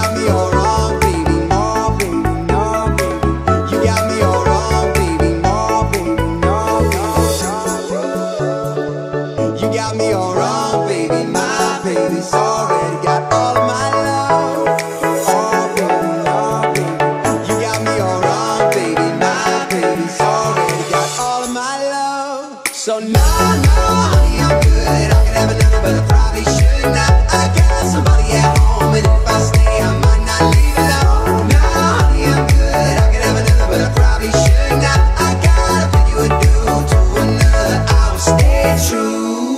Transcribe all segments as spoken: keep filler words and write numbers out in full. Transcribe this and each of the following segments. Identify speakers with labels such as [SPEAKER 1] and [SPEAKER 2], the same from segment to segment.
[SPEAKER 1] got me all wrong, baby. More, baby, no, baby. You got me all wrong, baby. More, baby, no, baby. You got me all wrong, baby. My baby's already got all of my love. Oh, baby, no, baby. You got me all wrong, baby. My baby's already got all of my love. So no, no, honey, I'm good. I could have another, but I probably should not. I got somebody at home, and if I stay, I might not leave alone. No, honey, I'm good. I could have another, but I probably should not. I gotta put you a dude to another. I will stay true.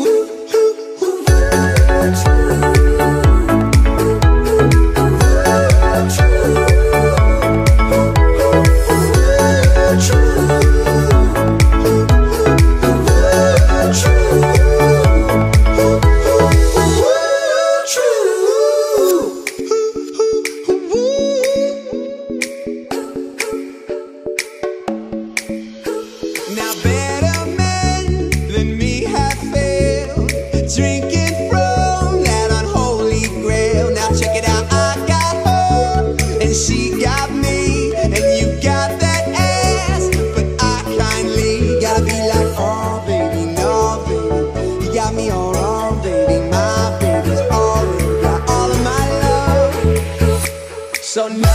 [SPEAKER 1] Now better men than me have failed, drinking from that unholy grail. Now check it out, I got her, and she got me, and you got that ass, but I kindly gotta be like, oh baby, no baby, you got me all wrong, baby. My baby's already got all of my love. So no.